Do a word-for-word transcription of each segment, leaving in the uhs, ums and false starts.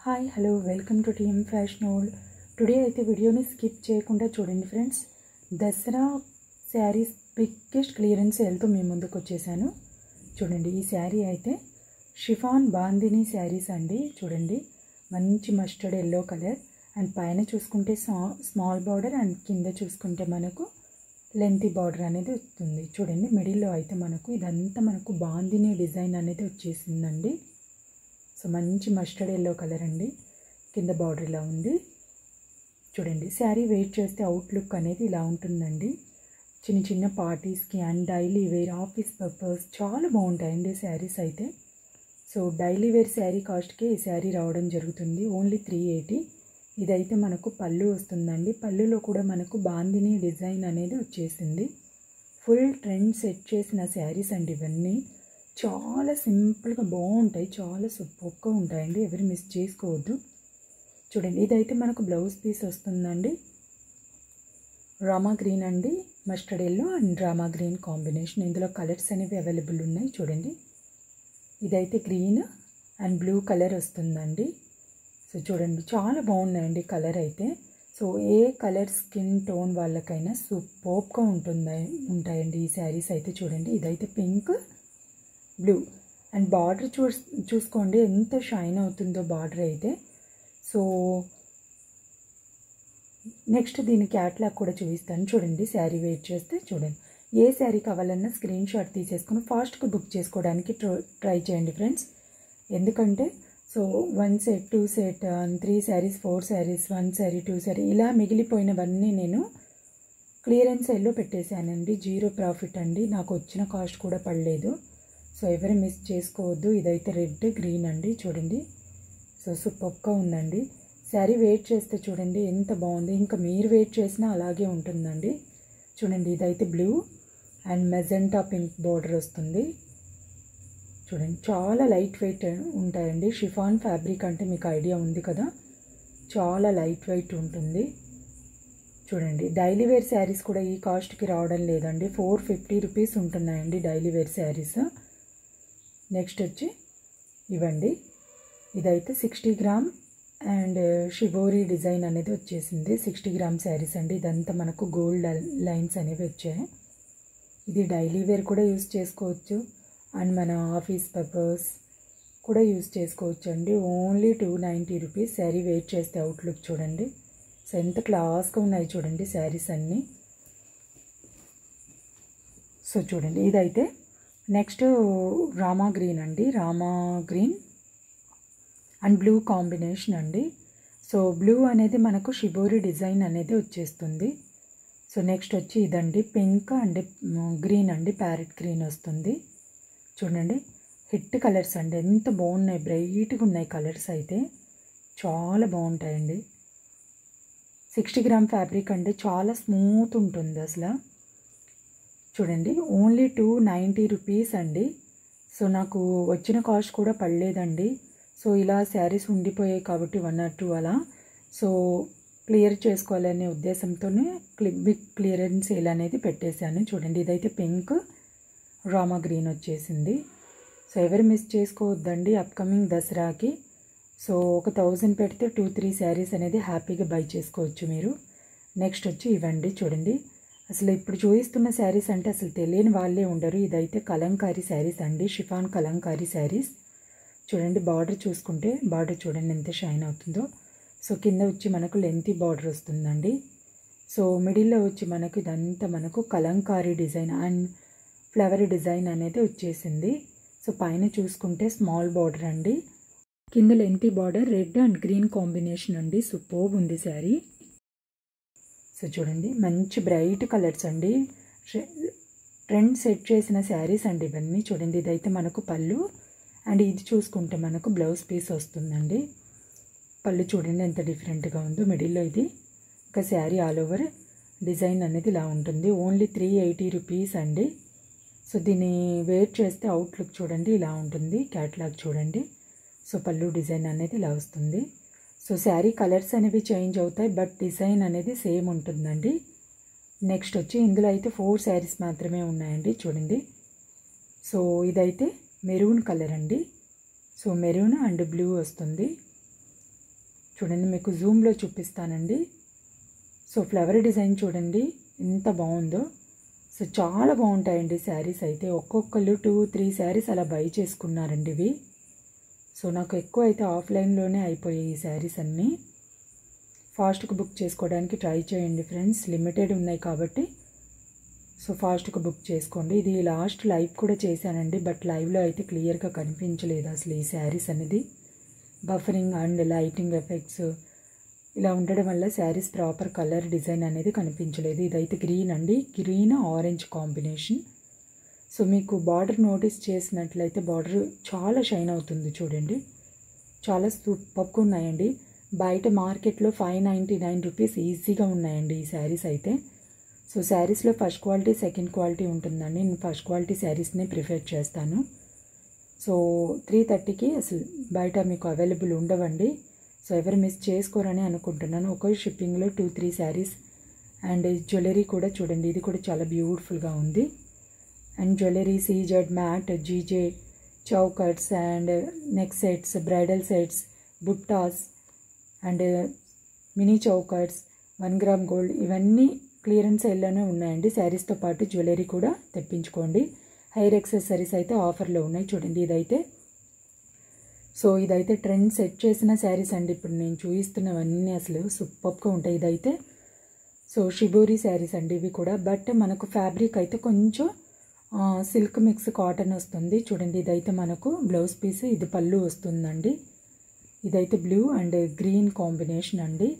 Hi hello welcome to TM fashion world. Today అయితే వీడియోని skip చేయకుండా చూడండి friends. Dasara sarees biggest clearance సేల్తో మీ ముందుకు వచ్చేసాను. చూడండి, ఈ శారీ అయితే షిఫాన్ బాందిని శారీస్ అండి. చూడండి, మంచి మస్టర్డ్ ఎల్లో కలర్ అండ్ పైన చూసుకుంటే స్మాల్ బార్డర్ అండ్ కింద చూసుకుంటే మనకు లెంతీ బార్డర్ అనేది వస్తుంది. చూడండి, మిడిల్లో అయితే మనకు ఇదంతా మనకు బాందిని డిజైన్ అనేది వచ్చేసిందండి. సో మంచి మస్టర్డ్ ఎల్లో కలర్ అండి. కింద బార్డర్ ఇలా ఉంది. చూడండి, శారీ వెయిట్ చేస్తే అవుట్లుక్ అనేది ఇలా ఉంటుందండి. చిన్న చిన్న పార్టీస్కి and daily wear, office purpose చాలా బాగుంటాయండి శారీస్ అయితే. సో డైలీ వేర్ శారీ కాస్ట్కే ఈ శారీ రావడం జరుగుతుంది. Only three eighty. ఇదైతే మనకు పళ్ళు వస్తుందండి. పళ్ళులో కూడా మనకు బాందిని డిజైన్ అనేది వచ్చేసింది. ఫుల్ ట్రెండ్ సెట్ చేసిన శారీస్ అండి ఇవన్నీ. చాలా సింపుల్గా బాగుంటాయి, చాలా సూపర్గా ఉంటాయండి. ఎవరు మిస్ చేసుకోవద్దు. చూడండి, ఇదైతే మనకు బ్లౌజ్ పీస్ వస్తుందండి. రామా గ్రీన్ అండి, mustard yellow and Rama green combination. ఇందులో కలర్స్ అనేవి అవైలబుల్ ఉన్నాయి. చూడండి, ఇదైతే గ్రీన్ అండ్ బ్లూ కలర్ వస్తుందండి. సో చూడండి, చాలా బాగున్నాయండి కలర్ అయితే. సో ఏ కలర్ స్కిన్ టోన్ వాళ్ళకైనా సూపర్గా ఉంటుంది ఉంటాయండి ఈ శారీస్ అయితే. చూడండి, ఇదైతే పింక్ బ్లూ అండ్ బార్డర్ చూ చూసుకోండి ఎంత షైన్ అవుతుందో బార్డర్ అయితే. సో నెక్స్ట్ దీని క్యాట్లాగ్ కూడా చూపిస్తాను. చూడండి, శారీ వెయిట్ చేస్తే చూడండి, ఏ శారీ కావాలన్నా స్క్రీన్ షాట్ తీసేసుకుని ఫాస్ట్గా బుక్ చేసుకోవడానికి ట్రై చేయండి ఫ్రెండ్స్. ఎందుకంటే so one set, two set, three sarees, four sarees, one saree, two saree ఇలా మిగిలిపోయినవన్నీ నేను క్లియరెన్స్ సేల్లో పెట్టేశానండి. జీరో ప్రాఫిట్ అండి. నాకు వచ్చిన కాస్ట్ కూడా పడలేదు. సో ఎవరు మిస్ చేసుకోవద్దు. ఇదైతే రెడ్ గ్రీన్ అండి. చూడండి, సో సూపర్గా ఉందండి. శారీ వెయిట్ చేస్తే చూడండి ఎంత బాగుంది. ఇంకా మీరు వెయిట్ చేసినా అలాగే ఉంటుందండి. చూడండి, ఇదైతే blue and magenta pink border వస్తుంది. చూడండి, చాలా లైట్ వెయిట్ ఉంటాయండి. షిఫాన్ ఫ్యాబ్రిక్ అంటే మీకు ఐడియా ఉంది కదా, చాలా లైట్ వెయిట్ ఉంటుంది. చూడండి, డైలీ వేర్ శారీస్ కూడా ఈ కాస్ట్కి రావడం లేదండి. ఫోర్ ఫిఫ్టీ రూపీస్ ఉంటున్నాయండి డైలీ వేర్ శారీస్. నెక్స్ట్ వచ్చి ఇవ్వండి, ఇదైతే sixty gram and shibori design అనేది వచ్చేసింది. సిక్స్టీ గ్రామ్ శారీస్ అండి. ఇదంతా మనకు గోల్డ్ లైన్స్ అనేవి వచ్చాయి. ఇది డైలీ వేర్ కూడా యూస్ చేసుకోవచ్చు అండ్ మన ఆఫీస్ పర్పస్ కూడా యూస్ చేసుకోవచ్చు అండి. Only two ninety rupees. Saree weight చేస్తే అవుట్లుక్ చూడండి. సో ఎంత క్లాస్గా ఉన్నాయి చూడండి శారీస్ అన్నీ. సో చూడండి, ఇదైతే నెక్స్ట్ రామా గ్రీన్ అండి. Rama green and blue combination అండి. సో బ్లూ అనేది మనకు షిబోరి డిజైన్ అనేది వచ్చేస్తుంది. సో నెక్స్ట్ వచ్చి ఇదండి పింక్ అండ్ గ్రీన్ అండి, ప్యారెట్ గ్రీన్ వస్తుంది. చూడండి, హిట్ కలర్స్ అండి. ఎంత బాగున్నాయి, బ్రైట్గా ఉన్నాయి కలర్స్ అయితే. చాలా బాగుంటాయండి. సిక్స్టీ గ్రామ్ ఫ్యాబ్రిక్ అండి, చాలా స్మూత్ ఉంటుంది అసలు. చూడండి, ఓన్లీ టూ నైంటీ రూపీస్ అండి. సో నాకు వచ్చిన కాస్ట్ కూడా పడలేదండి. సో ఇలా శారీస్ ఉండిపోయాయి కాబట్టి వన్ ఆర్ టూ అలా సో క్లియర్ చేసుకోవాలనే ఉద్దేశంతోనే బిగ్ క్లియరెన్స్ సేల్ అనేది పెట్టేశాను. చూడండి, ఇదైతే పింక్ రామా గ్రీన్ వచ్చేసింది. సో ఎవరు మిస్ చేసుకోవద్దండి అప్కమింగ్ దసరాకి. సో ఒక థౌజండ్ పెడితే టూ త్రీ శారీస్ అనేది హ్యాపీగా బై చేసుకోవచ్చు మీరు. నెక్స్ట్ వచ్చి ఇవ్వండి. చూడండి, అసలు ఇప్పుడు చూపిస్తున్న శారీస్ అంటే అసలు తెలియని వాళ్ళే ఉండరు. ఇదైతే కలంకారీ శారీస్ అండి, షిఫాన్ కలంకారీ శారీస్. చూడండి, బార్డర్ చూసుకుంటే బార్డర్ చూడండి ఎంత షైన్ అవుతుందో. సో కింద వచ్చి మనకు లెంతీ బార్డర్ వస్తుందండి. సో మిడిల్లో వచ్చి మనకు ఇదంతా మనకు Kalamkari design and flower design అనేది వచ్చేసింది. సో పైన చూసుకుంటే స్మాల్ బార్డర్ అండి, కింద lengthy border, red and green combination అండి. సూపర్బ్ ఉంది శారీ. సో చూడండి, మంచి బ్రైట్ కలర్స్ అండి. ట్రెండ్ సెట్ చేసిన శారీస్ అండి ఇవన్నీ. చూడండి, ఇదైతే మనకు పళ్ళు అండ్ ఇది చూసుకుంటే మనకు బ్లౌజ్ పీస్ వస్తుందండి. పళ్ళు చూడండి ఎంత డిఫరెంట్గా ఉందో. మిడిల్లో ఇది ఇంకా శారీ ఆల్ ఓవర్ డిజైన్ అనేది ఇలా ఉంటుంది. ఓన్లీ త్రీ ఎయిటీ రూపీస్ అండి. సో దీన్ని వేర్ చేస్తే అవుట్లుక్ చూడండి ఇలా ఉంటుంది. క్యాట్లాగ్ చూడండి. సో పళ్ళు డిజైన్ అనేది ఇలా వస్తుంది. సో శారీ కలర్స్ అనేవి చేంజ్ అవుతాయి బట్ డిజైన్ అనేది సేమ్ ఉంటుందండి. నెక్స్ట్ వచ్చి ఇందులో అయితే ఫోర్ శారీస్ మాత్రమే ఉన్నాయండి. చూడండి, సో ఇదైతే మెరూన్ కలర్ అండి. సో మెరూన్ అండ్ బ్లూ వస్తుంది. చూడండి మీకు జూమ్లో చూపిస్తానండి. సో ఫ్లవర్ డిజైన్ చూడండి ఎంత బాగుందో. సో చాలా బాగుంటాయండి శారీస్ అయితే. ఒక్కొక్కరు టూ త్రీ శారీస్ అలా బై చేసుకున్నారండి ఇవి. సో నాకు ఎక్కువ అయితే ఆఫ్లైన్లోనే అయిపోయాయి ఈ శారీస్ అన్నీ. ఫాస్ట్గా బుక్ చేసుకోవడానికి ట్రై చేయండి ఫ్రెండ్స్, లిమిటెడ్ ఉన్నాయి కాబట్టి. సో ఫాస్ట్గా బుక్ చేసుకోండి. ఇది లాస్ట్ లైవ్ కూడా చేశానండి, బట్ లైవ్లో అయితే క్లియర్గా కనిపించలేదు అసలు ఈ శారీస్ అనేది. బఫరింగ్ అండ్ లైటింగ్ ఎఫెక్ట్స్ ఇలా ఉండడం వల్ల శారీస్ ప్రాపర్ కలర్ డిజైన్ అనేది కనిపించలేదు. ఇదైతే గ్రీన్ అండి, గ్రీన్ ఆరెంజ్ కాంబినేషన్. సో మీకు బార్డర్ నోటీస్ చేసినట్లయితే బార్డర్ చాలా షైన్ అవుతుంది చూడండి, చాలా సూపర్గా ఉన్నాయండి. బయట మార్కెట్లో ఫైవ్ నైంటీ నైన్ రూపీస్ ఈజీగా ఉన్నాయండి ఈ శారీస్ అయితే. సో శారీస్లో ఫస్ట్ క్వాలిటీ సెకండ్ క్వాలిటీ ఉంటుందండి. నేను ఫస్ట్ క్వాలిటీ శారీస్నే ప్రిఫర్ చేస్తాను. సో త్రీ థర్టీకి అసలు బయట మీకు అవైలబుల్ ఉండవండి. సో ఎవరు మిస్ చేసుకోరని అనుకుంటున్నాను. ఒకే షిప్పింగ్లో two three sarees. And jewellery కూడా చూడండి, ఇది కూడా చాలా బ్యూటిఫుల్గా ఉంది. And jewellery CZ matte GJ చౌకట్స్ and neck sets, bridal sets, బుట్టాస్ అండ్ మినీ చౌకట్స్, వన్ గ్రామ్ గోల్డ్ ఇవన్నీ క్లియరెన్స్ సేల్లోనే ఉన్నాయండి. శారీస్తో పాటు జ్యువెలరీ కూడా తెప్పించుకోండి. హెయిర్ యాక్సెసరీస్ అయితే ఆఫర్లో ఉన్నాయి చూడండి. ఇదైతే సో ఇదైతే ట్రెండ్ సెట్ చేసిన శారీస్ అండి. ఇప్పుడు నేను చూపిస్తున్నవన్నీ అసలు సూపర్గా ఉంటాయి. ఇదైతే సో షిబోరి శారీస్ అండి ఇవి కూడా. బట్ మనకు ఫ్యాబ్రిక్ అయితే కొంచెం సిల్క్ మిక్స్ కాటన్ వస్తుంది చూడండి. ఇదైతే మనకు బ్లౌజ్ పీస్, ఇది పళ్ళు వస్తుందండి. ఇదైతే బ్లూ అండ్ గ్రీన్ కాంబినేషన్ అండి.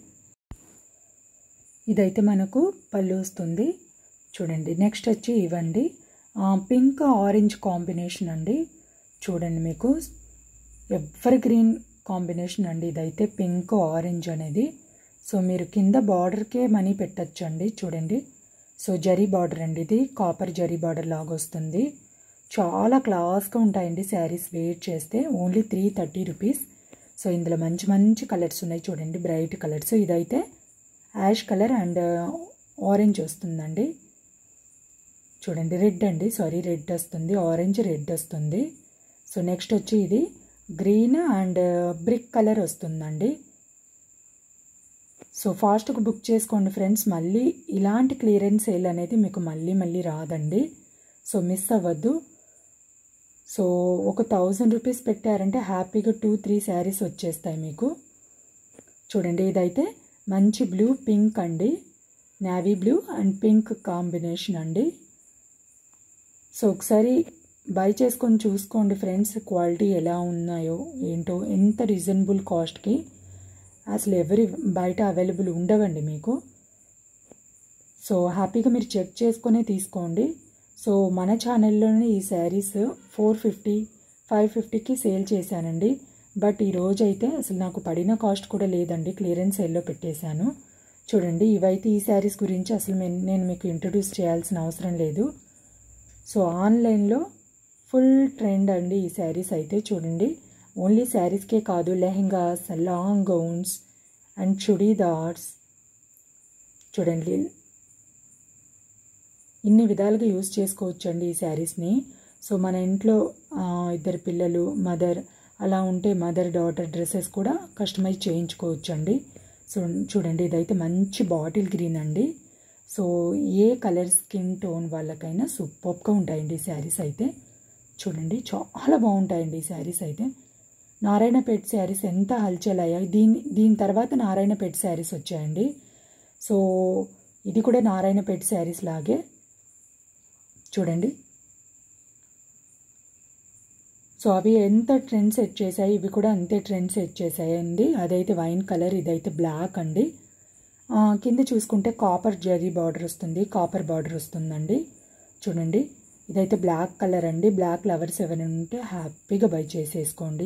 ఇదైతే మనకు పళ్ళు వస్తుంది చూడండి. నెక్స్ట్ వచ్చి ఇవ్వండి పింక్ ఆరెంజ్ కాంబినేషన్ అండి. చూడండి మీకు ఎవర్ గ్రీన్ కాంబినేషన్ అండి. ఇదైతే పింక్ ఆరెంజ్ అనేది. సో మీరు కింద బార్డర్కే మనీ పెట్టచ్చు అండి చూడండి. సో జరీ బార్డర్ అండి, ఇది కాపర్ జరీ బార్డర్ లాగా వస్తుంది. చాలా క్లాస్గా ఉంటాయండి శారీస్ వేర్ చేస్తే. Only three thirty rupees. So ఇందులో మంచి మంచి కలర్స్ ఉన్నాయి చూడండి, బ్రైట్ కలర్స్. ఇదైతే యాష్ కలర్ అండ్ ఆరెంజ్ వస్తుందండి చూడండి. రెడ్ అండి, సారీ రెడ్ వస్తుంది, ఆరెంజ్ రెడ్ వస్తుంది. సో నెక్స్ట్ వచ్చి ఇది గ్రీన్ అండ్ బ్రిక్ కలర్ వస్తుందండి. సో ఫాస్ట్గా బుక్ చేసుకోండి ఫ్రెండ్స్. మళ్ళీ ఇలాంటి క్లియరెన్స్ సేల్ అనేది మీకు మళ్ళీ మళ్ళీ రాదండి. సో మిస్ అవ్వద్దు. సో ఒక థౌజండ్ రూపీస్ పెట్టారంటే హ్యాపీగా టూ త్రీ శారీస్ వచ్చేస్తాయి మీకు చూడండి. ఇదైతే మంచి బ్లూ పింక్ అండి, navy blue and pink combination అండి. సో ఒకసారి బై చేసుకొని చూసుకోండి ఫ్రెండ్స్, క్వాలిటీ ఎలా ఉన్నాయో ఏంటో. ఎంత రీజనబుల్ కాస్ట్కి అసలు ఎవరి బయట అవైలబుల్ ఉండవండి మీకు. సో హ్యాపీగా మీరు చెక్ చేసుకునే తీసుకోండి. సో మన ఛానల్లోనే ఈ శారీస్ ఫోర్ ఫిఫ్టీ ఫైవ్ ఫిఫ్టీకి సేల్ చేశానండి. బట్ ఈరోజు అయితే అసలు నాకు పడిన కాస్ట్ కూడా లేదండి, క్లియరెన్స్ సేల్లో పెట్టేశాను చూడండి. ఇవైతే ఈ శారీస్ గురించి అసలు నేను మీకు ఇంట్రడ్యూస్ చేయాల్సిన అవసరం లేదు. సో ఆన్లైన్లో ఫుల్ ట్రెండ్ అండి ఈ శారీస్ అయితే చూడండి. ఓన్లీ శారీస్కే కాదు, lehengas, long gowns and churidars చూడండి, ఇన్ని విధాలుగా యూజ్ చేసుకోవచ్చు అండి ఈ శారీస్ని. సో మన ఇంట్లో ఇద్దరు పిల్లలు, మదర్ అలా ఉంటే మదర్ డాటర్ డ్రెస్సెస్ కూడా కస్టమైజ్ చేయించుకోవచ్చు అండి. సో చూడండి ఇదైతే మంచి బాటిల్ గ్రీన్ అండి. సో ఏ కలర్ స్కిన్ టోన్ వాళ్ళకైనా సూపర్గా ఉంటాయండి ఈ శారీస్ అయితే చూడండి. చాలా బాగుంటాయండి ఈ శారీస్ అయితే. నారాయణపేట్ శారీస్ ఎంత హల్చల్ అయ్యాయి. దీని దీని తర్వాత నారాయణపేట్ శారీస్ వచ్చాయండి. సో ఇది కూడా నారాయణపేట్ శారీస్ లాగే చూడండి. సో అవి ఎంత ట్రెండ్ సెట్ చేశాయి, ఇవి కూడా అంతే ట్రెండ్ సెట్ చేశాయండి. అదైతే వైన్ కలర్, ఇదైతే బ్లాక్ అండి. కింద చూసుకుంటే కాపర్ జరీ బార్డర్ వస్తుంది, కాపర్ బార్డర్ వస్తుందండి చూడండి. ఇదైతే బ్లాక్ కలర్ అండి. బ్లాక్ లవర్స్ ఎవరైనా ఉంటే హ్యాపీగా బై చేసేసుకోండి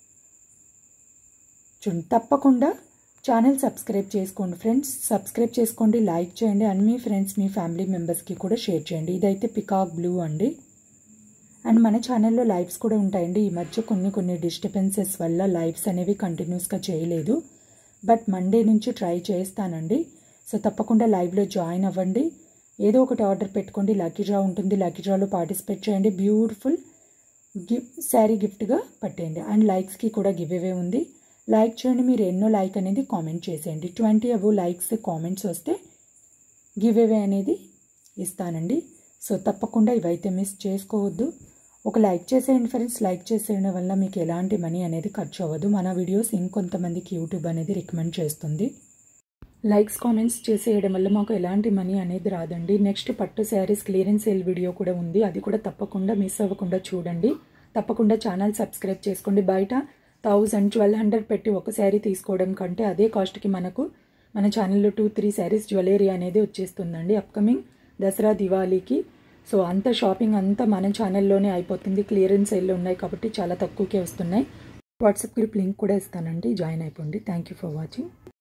చూడండి. తప్పకుండా ఛానల్ సబ్స్క్రైబ్ చేసుకోండి ఫ్రెండ్స్, సబ్స్క్రైబ్ చేసుకోండి, లైక్ చేయండి అండ్ మీ ఫ్రెండ్స్ మీ ఫ్యామిలీ మెంబర్స్కి కూడా షేర్ చేయండి. ఇదైతే పికాక్ బ్లూ అండి. అండ్ మన ఛానల్లో లైవ్స్ కూడా ఉంటాయండి. ఈ మధ్య కొన్ని కొన్ని డిస్టర్బెన్సెస్ వల్ల లైవ్స్ అనేవి కంటిన్యూస్గా చేయలేదు, బట్ మండే నుంచి ట్రై చేస్తానండి. సో తప్పకుండా లైవ్లో జాయిన్ అవ్వండి. ఏదో ఒకటి ఆర్డర్ పెట్టుకోండి, లక్కీ డ్రా ఉంటుంది, లక్కీ డ్రాలో పార్టిసిపేట్ చేయండి. బ్యూటిఫుల్ గిఫ్ట్ శారీ గిఫ్ట్గా పట్టేయండి. అండ్ లైక్స్కి కూడా గివ్ అవే ఉంది. లైక్ చేయండి. మీరు ఎన్నో లైక్ అనేది కామెంట్ చేసేయండి. ట్వంటీ అబో లైక్స్ కామెంట్స్ వస్తే గివ్ అవే అనేది ఇస్తానండి. సో తప్పకుండా ఇవైతే మిస్ చేసుకోవద్దు. ఒక లైక్ చేసేయండి ఫ్రెండ్స్. లైక్ చేసేయడం వల్ల మీకు ఎలాంటి మనీ అనేది ఖర్చు అవ్వదు. మన వీడియోస్ ఇంకొంతమందికి యూట్యూబ్ అనేది రికమెండ్ చేస్తుంది. లైక్స్ కామెంట్స్ చేసేయడం వల్ల మాకు ఎలాంటి మనీ అనేది రాదండి. నెక్స్ట్ పట్టు శారీస్ క్లియరెన్స్ సేల్ వీడియో కూడా ఉంది. అది కూడా తప్పకుండా మిస్ అవ్వకుండా చూడండి. తప్పకుండా ఛానల్ సబ్స్క్రైబ్ చేసుకోండి. బయట థౌజండ్ ట్వెల్వ్ హండ్రెడ్ పెట్టి ఒక శారీ తీసుకోవడం కంటే అదే కాస్ట్కి మనకు మన ఛానల్లో టూ త్రీ శారీస్ జ్యువెలరీ అనేది వచ్చేస్తుందండి అప్కమింగ్ దసరా దివాళీకి. సో అంత షాపింగ్ అంతా మన ఛానల్లోనే అయిపోతుంది. క్లియరెన్స్ సేల్లో ఉన్నాయి కాబట్టి చాలా తక్కువకే వస్తున్నాయి. వాట్సాప్ గ్రూప్ లింక్ కూడా ఇస్తానండి, జాయిన్ అయిపోండి. Thank you for watching.